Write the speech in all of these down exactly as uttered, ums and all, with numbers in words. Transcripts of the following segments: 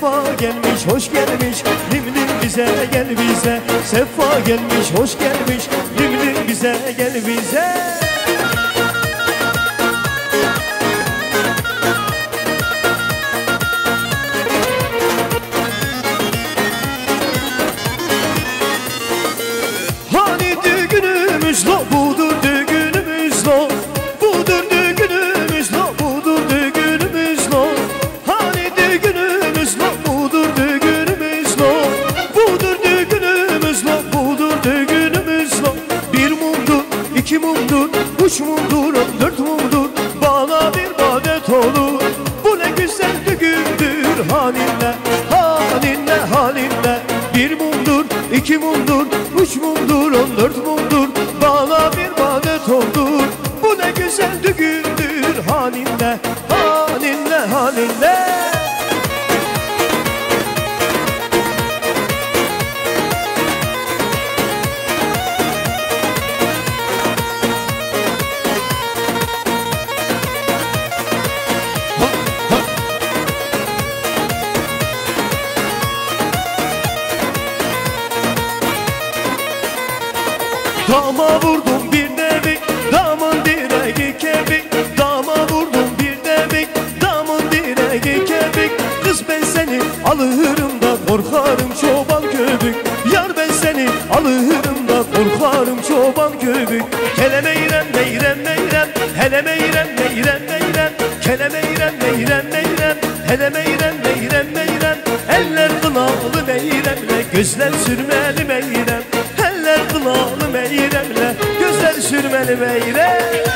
Sefa gelmiş, hoş gelmiş, limlim bize, gel bize. Sefa gelmiş, hoş gelmiş, limlim bize, gel bize. Hani düğünümüz lo, budur düğünümüz lo. Budur düğünümüz lo, budur düğünümüz lo. Hani düğünümüz lo, budur düğünümüz lo. Budur düğünümüz lo, budur düğünümüz lo. Bir mumdur, iki mumdur, üç mumdur, dört mumdur, bana bir adet olur. Bu ne güzel düğündür halinle, halinle, halinle. Bir mumdur, iki mumdur, üç mumdur, on dört mumdur, bana bir adet oldur. Bu ne güzel düğündür halinle, halinle, halinle. Dama vurdum bir devik, damın direği kebik. Dama vurdum bir devik, damın direği kebik. Kız ben seni alırım da korkarım çoban köpük. Yar ben seni alırım da korkarım çoban köpük. Kele meyrem meyrem meyrem, hele meyrem meyrem meyrem. Kele meyrem meyrem meyrem, hele meyrem meyrem meyrem. Eller kınalı meyremle, gözler sürmeli meyrem. Eller kınalı meyremle, gözler sürmeli meyrem.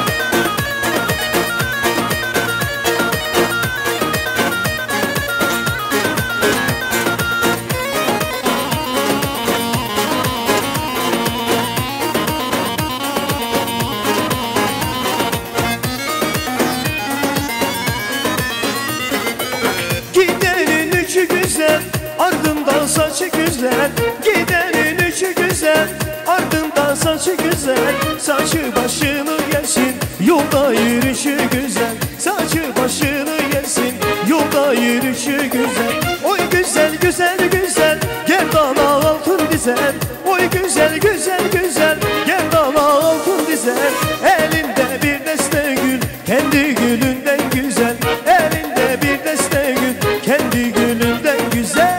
Gidenin üçü güzel, ardından saçı güzel. Gidenin üçü güzel, ardından saçı güzel. Saçı başını yesin, yolda yürüyüşü güzel. Saçı başını yesin, yolda yürüyüşü güzel. Oy güzel güzel güzel, gerdana altın dizel. Oy güzel güzel güzel, gerdana altın dizel. Elinde bir deste gül, kendi gülünden güzel. Elinde bir deste gül, kendi gülünden güzel.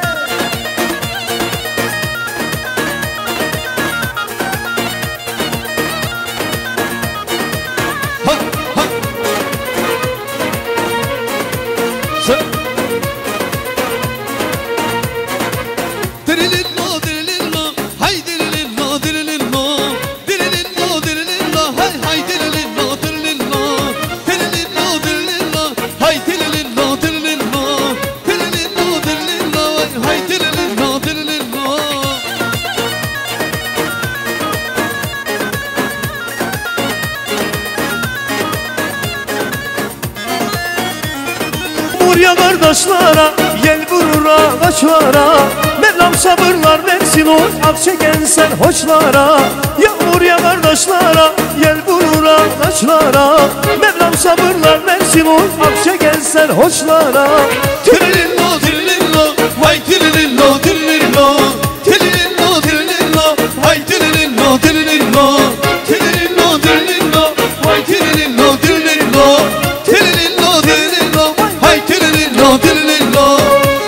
Ya kardeşlara, yel vurur ağaçlara. Mevlam sabırlar versin o ak çeken sen hoçlara. Yağmur ya kardeşlara, yel vurur ağaçlara. Mevlam sabırlar versin o ak çeken sen hoçlara. Tirilillo tirilillo, vay tirilillo tirilillo. Tirilillo tirilillo, vay tirilillo tirilillo. Tirilillo tirilillo, vay tirilillo tirilillo. Tirilillo tirilillo, vay tirilillo tirilillo.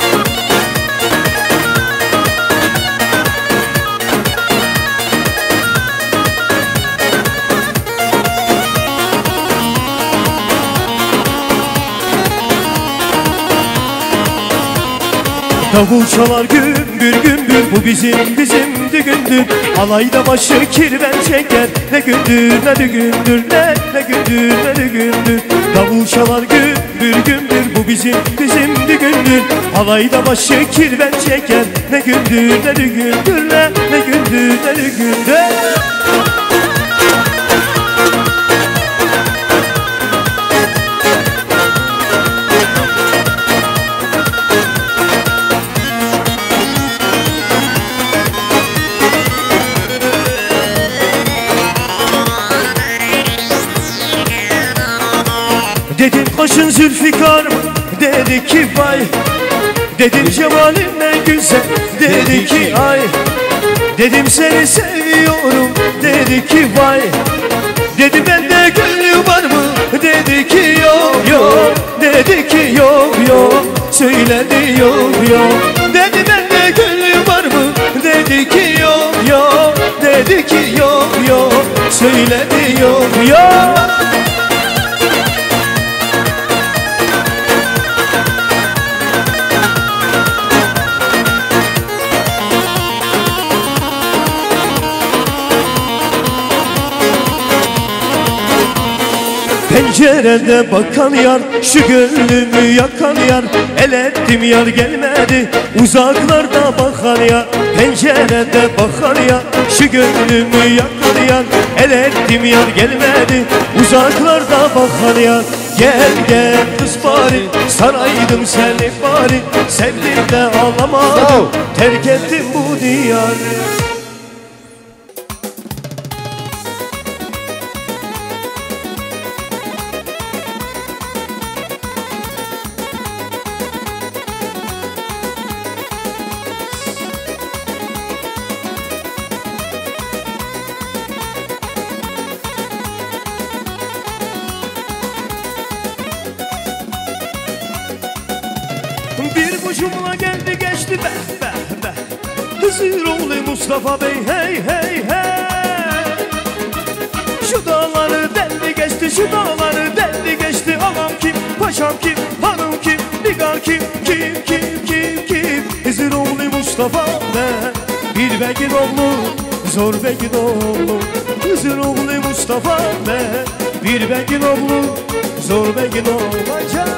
Davul çalar gümbür gümbür, bu bizim bizim düğündür. Alayda başı kirven çeker, ne gündür ne düğündür, ne ne gündür ne düğündür. Davul çalar gümbür gümbür, bu bizim bizim düğündür. Alayda başı kirven çeker, ne gündür ne düğündür, ne ne gündür ne düğündür. Dedim kaşın Zülfikar, dedi ki vay. Dedim cemalin ne güzel, dedi ki ay. Dedim seni seviyorum, dedi ki vay. Dedim bende gönlü var mı, dedi ki yok yok. Dedi ki yok yok, söyledi yok yok. Dedi bende gönlü var mı, dedi ki yok yok. Dedi ki yok yok, söyledi yok yok. Pencerede bakan yar, şu gönlümü yakan yar. El ettim yar gelmedi, uzaklarda bakan yar. Pencerede bakan yar, şu gönlümü yakan yar. El ettim yar gelmedi, uzaklarda bakan yar. Gel gel kız bari, saraydım seni bari. Sevdim de ağlamadım, terk ettim bu diyarı. Bir bucumla geldi geçti be be be. Hızıroğlu Mustafa Bey hey hey hey. Şu dağları deldi geçti, şu dağları deldi geçti. Ağam kim, paşam kim, hanım kim, nigar kim, kim kim kim kim. Hızıroğlu Mustafa Bey, bir begin oğlu, zor begin oğlu. Hızıroğlu Mustafa Bey, bir begin oğlu, zor begin olacak.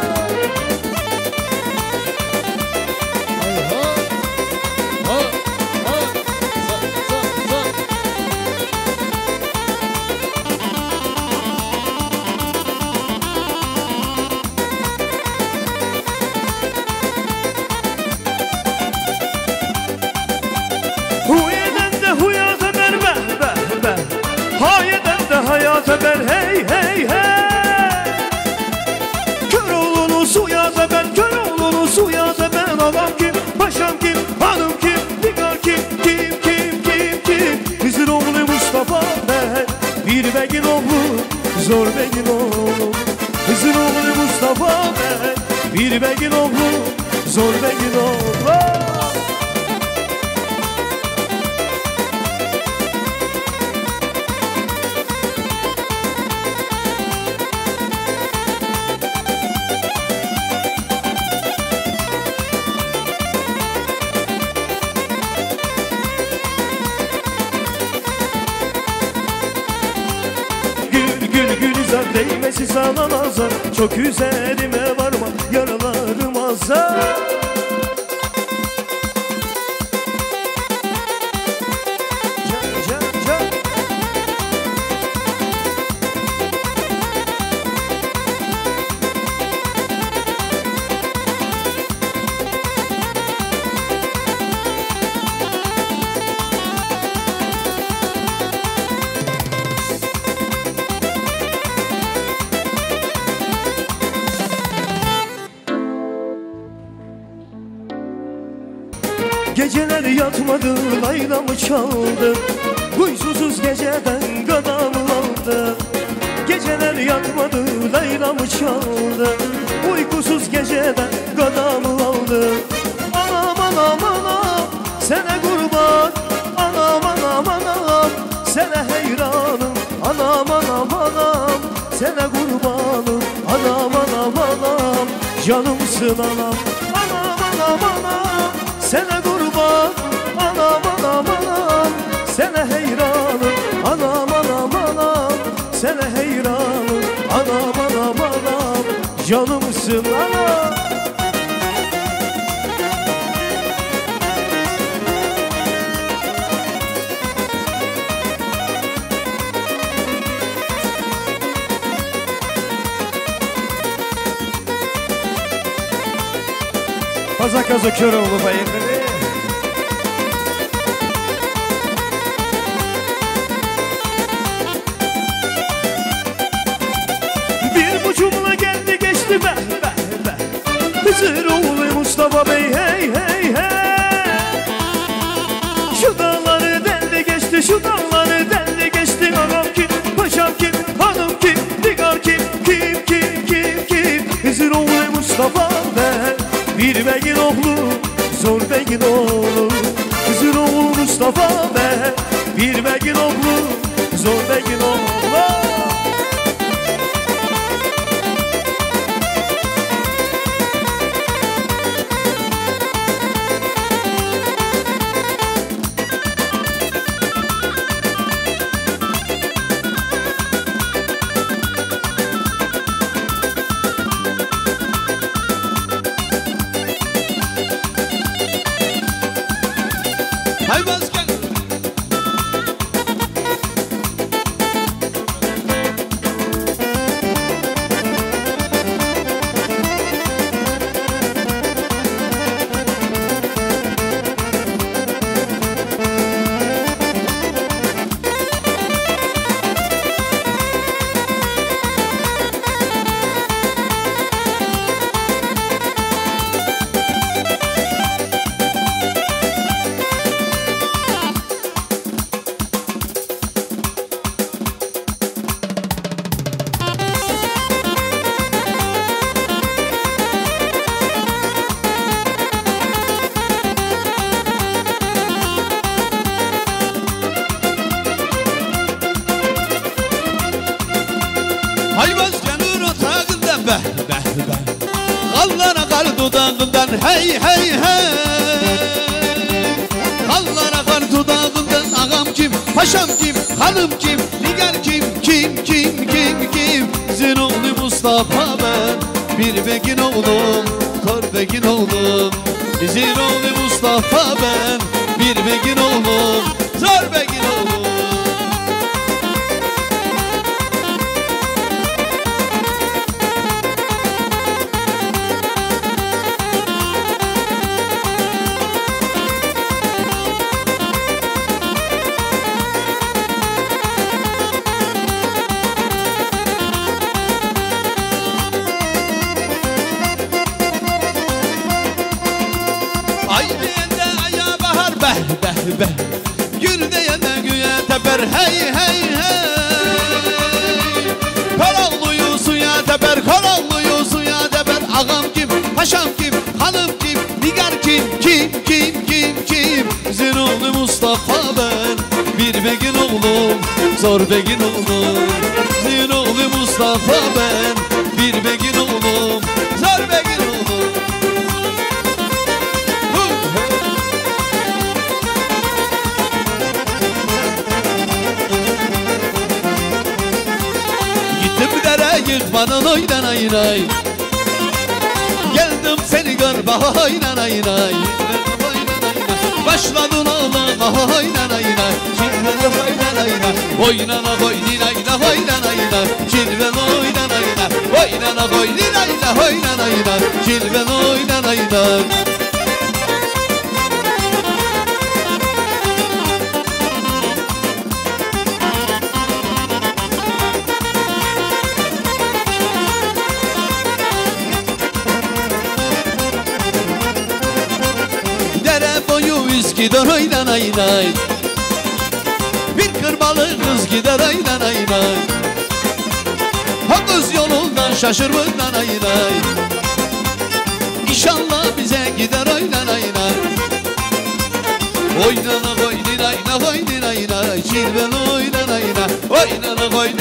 Huyeden de huyat eder be be be. Hayeden de hayat eder hey hey hey. Kör oğlunu suya da ben, kör oğlunu suya da ben. Ağam kim, paşam kim, hanım kim, nigar kim, kim kim kim kim. Hızıroğlu Mustafa ben, bir begin oğlu, zor begin oğlu. Hızıroğlu Mustafa ben, bir begin oğlu, zor begin oğlu. Değmesi sana nazar, çok üzerime varma, yaralarım azar. Can, can, can. Geceler yatmadı, laylamı çaldı. Huysuzuz geceden gadamı aldı. Geceler yatmadı, laylamı çaldı. Uykusuz geceden gadamı aldı. Anam anam anam, sana kurban. Anam anam anam, sana heyranım. Anam anam anam, sana kurbanım. Anam anam anam, canımsın anam. Anam anam anam, sana kurban. Anam anam anam, sana heyranım. Anam anam anam, sana heyranım. Anam anam anam, canımsın anam. Fazla kazı kör oğlu bayıkını. Bir bucumla geldi geçti be be be. Hızıroğlu Mustafa Mustafa Bey hey hey hey. Şu dağları deldi geçti, şu dağları deldi geçti. Ağam kim, paşam kim, hanım kim, digar kim, kim kim kim kim. Hızır oğlu Mustafa ben, bir beyin oğlu, zor beyin oğlu. Hızır oğlu Mustafa ben, bir beyin oğlu, zor beyin oğlu. Hay başkan. Hay başkanın otağından be be be. Kallara kar dudağından hey hey hey. Kallara kar dudağından ağam kim, paşam kim, hanım kim, nigar kim, kim kim kim kim. Sizin oğlu Mustafa ben, bir beyin oğlum, kor beyin oğlum. Sizin oğlu Mustafa ben, bir beyin oğlum, zor beyin oğlum. Ay diyende aya bahar be be be. Gül diyende güye teper hey hey hey. Karavluyu suya teper, karavluyu suya teper. Ağam kim, paşam kim, hanım kim, nigar kim, kim kim kim kim. Sizin oğlu Mustafa ben, bir beyin oğlum, zor beyin oğlum. Sizin oğlu Mustafa ben, bir beyin oğlum, zor beyin oğlum. Yıkmanın oynan aynay. Geldim seni gör bah oynan aynay. Başladın ağlama oynan aynay. Çilven oynan aynay. Oynana koydin ayna oynan aynay. Çilven oynan aynay. Oynana koydin ayna oynan aynay. Çilven oynan aynay. Gider oynan aynay. Bir kırmalı kız gider oynan aynay. Ha kız yolundan şaşırmadan aynay. İnşallah bize gider oynan aynay. Oynana koydin ayna koydin ayna. Çilven oynan ayna. Oynana koydin